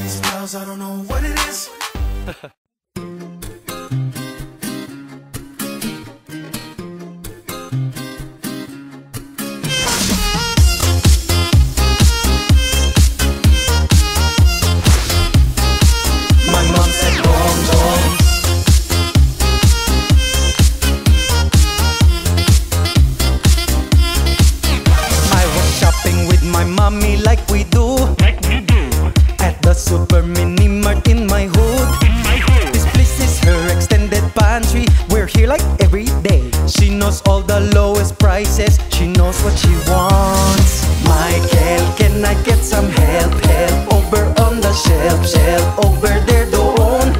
these girls, I don't know what it is. My mom said Doon Doon. I was shopping with my mommy like we do. At the super mini mart in my hood. This place is her extended pantry. We're here like every day. She knows all the lowest prices. She knows what she wants. Michael, can I get some help? Help over on the shelf. Shelf over there, Doon.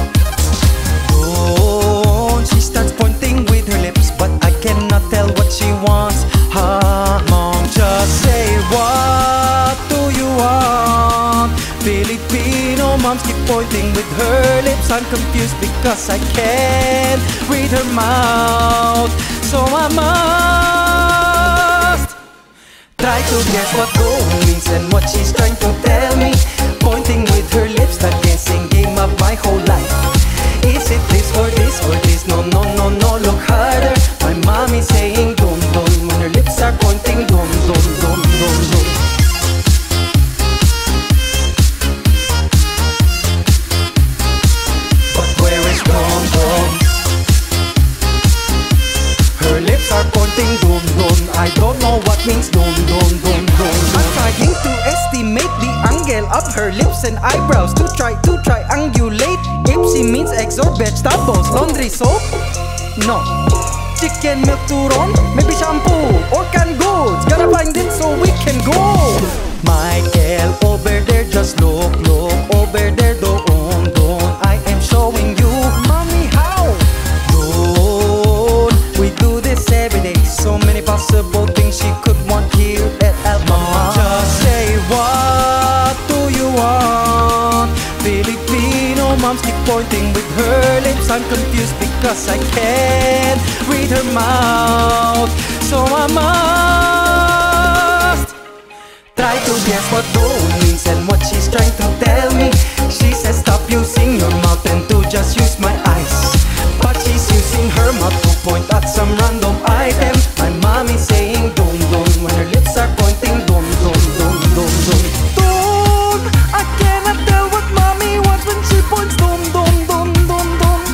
Doon. She starts pointing with her lips, but I cannot tell what she wants. Mom, just say, what do you want? Filipino moms keep pointing with her lips. I'm confused because I can't read her mouth. So I must try to guess what Doon means and what she's trying to tell me. Pointing with her lips, that guessing game of my whole life. Is it this or this or this? No, no, no, no, look harder. My mom is saying Doon Doon when her lips are pointing Doon Doon, Doon Doon, Doon. But where is Doon Doon? Her lips are pointing Doon Doon. I don't know what means Doon Doon, Doon Doon, Doon. I'm trying to estimate the angle of her lips and eyebrows to triangulate. Ellsie means eggs or vegetables. Laundry soap? No. Chicken milk turon? Maybe shampoo or canned goods. Gotta find it so we can go. Michael, over there, just look over there, Doon Doon. I am showing you, mommy, how. Doon, we do this every day. So many possible things she could want here at Alfamart. Just say, what do you want? Filipino moms keep pointing with her lips. I'm confused because I can't read her mouth. So I must try to guess what Doon means and what she's trying to tell me. She says stop using your mouth and to just use my eyes. But she's using her mouth to point at some random item. My mom is saying Doon Doon when her lips are pointing Doon Doon, Doon Doon, Doon. Doon, I cannot tell what mommy wants when she points Doon Doon, Doon Doon, Doon.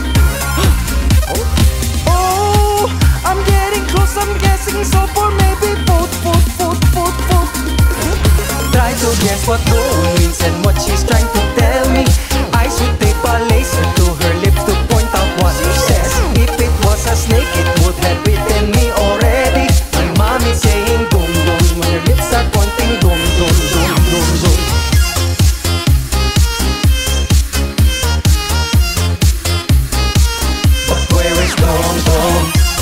Oh, I'm getting close, I'm guessing so for maybe food. Try to guess what Doon means and what she's trying to tell me. I should tape a laser to her lips to point out what she says. If it was a snake, it would have bitten me already. My mom is saying Doon Doon when her lips are pointing Doon Doon, Doon Doon, Doon. But where is Doon Doon?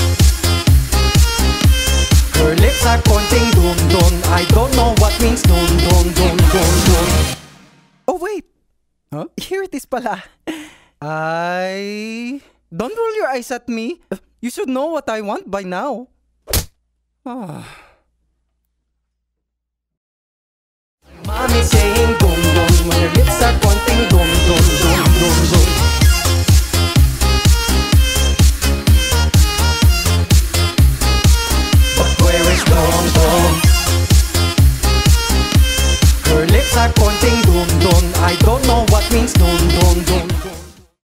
Her lips are pointing Doon Doon. I don't know what means Doon Doon, Doon Doon, Doon. Oh wait, huh? Here it is pala. Don't roll your eyes at me. You should know what I want by now. Mommy saying Doon Doon when her lips are pointing Doon Doon, Doon Doon, Doon. But where is Doon Doon? Her lips are pointing Doon Doon. I don't know